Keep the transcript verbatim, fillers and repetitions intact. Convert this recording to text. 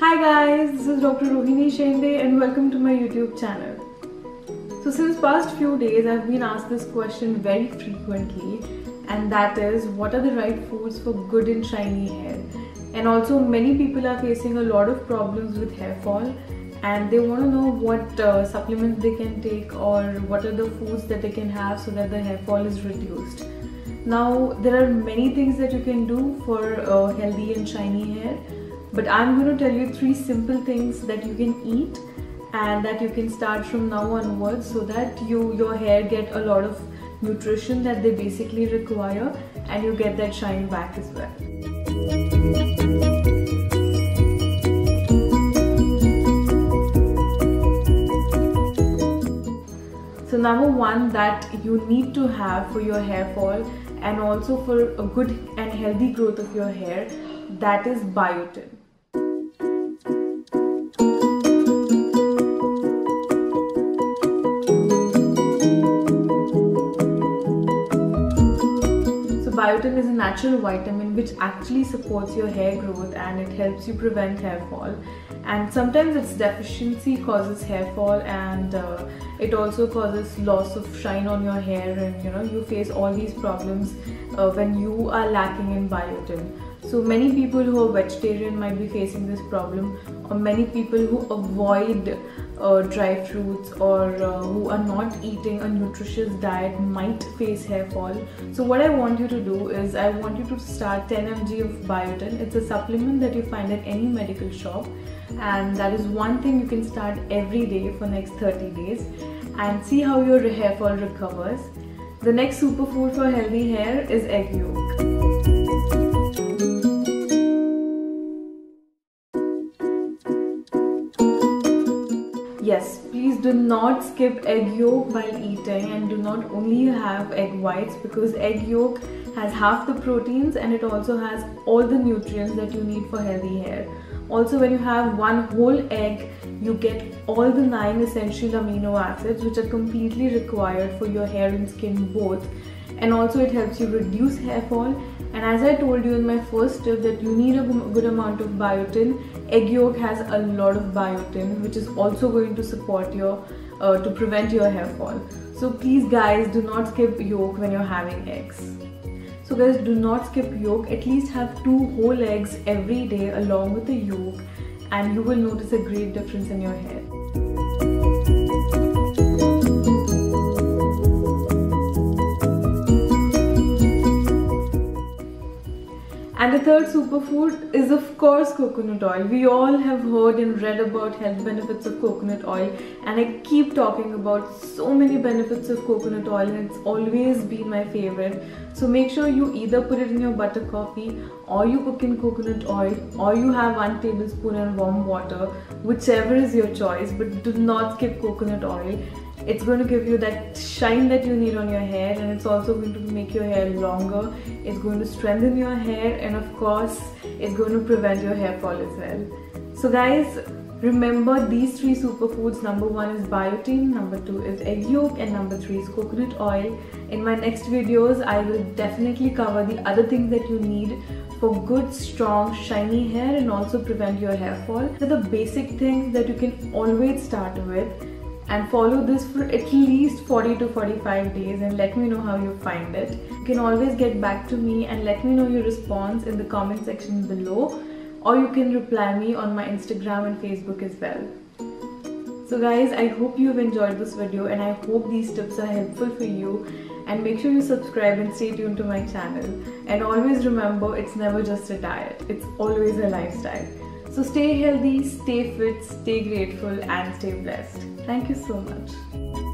Hi guys, this is Doctor Rohini Shende and welcome to my YouTube channel. So since past few days I've been asked this question very frequently, and that is, what are the right foods for good and shiny hair? And also many people are facing a lot of problems with hair fall and they want to know what uh, supplements they can take or what are the foods that they can have so that the hair fall is reduced. Now there are many things that you can do for uh, healthy and shiny hair, but I'm going to tell you three simple things that you can eat and that you can start from now onwards so that you your hair get a lot of nutrition that they basically require and you get that shine back as well. So number one that you need to have for your hair fall and also for a good and healthy growth of your hair, that is biotin. Biotin is a natural vitamin which actually supports your hair growth and it helps you prevent hair fall. And sometimes its deficiency causes hair fall, and uh, it also causes loss of shine on your hair, and you know you face all these problems uh, when you are lacking in biotin. So many people who are vegetarian might be facing this problem, or many people who avoid uh, dry fruits or uh, who are not eating a nutritious diet might face hair fall. So what I want you to do is I want you to start ten milligrams of biotin. It's a supplement that you find at any medical shop, and that is one thing you can start every day for next thirty days and see how your hair fall recovers. The next superfood for healthy hair is egg yolk. Yes, please do not skip egg yolk while eating, and do not only have egg whites, because egg yolk has half the proteins and it also has all the nutrients that you need for healthy hair. Also, when you have one whole egg, you get all the nine essential amino acids which are completely required for your hair and skin both. And also it helps you reduce hair fall. And as I told you in my first tip that you need a good amount of biotin, egg yolk has a lot of biotin which is also going to support your, uh, to prevent your hair fall. So please guys, do not skip yolk when you're having eggs. So guys, do not skip yolk. At least have two whole eggs every day along with the yolk, and you will notice a great difference in your hair. And the third superfood is of course coconut oil. We all have heard and read about health benefits of coconut oil, and I keep talking about so many benefits of coconut oil, and it's always been my favorite. So make sure you either put it in your butter coffee, or you cook in coconut oil, or you have one tablespoon in warm water, whichever is your choice, but do not skip coconut oil. It's going to give you that shine that you need on your hair, and it's also going to make your hair longer. It's going to strengthen your hair, and of course it's going to prevent your hair fall as well. So guys, remember these three superfoods. Number one is biotin, number two is egg yolk, and number three is coconut oil. In my next videos I will definitely cover the other things that you need for good, strong, shiny hair and also prevent your hair fall. So the basic things that you can always start with, and follow this for at least forty to forty-five days and let me know how you find it. You can always get back to me and let me know your response in the comment section below, or you can reply me on my Instagram and Facebook as well. So guys, I hope you have enjoyed this video and I hope these tips are helpful for you, and make sure you subscribe and stay tuned to my channel. And always remember, it's never just a diet, it's always a lifestyle. So stay healthy, stay fit, stay grateful and stay blessed. Thank you so much.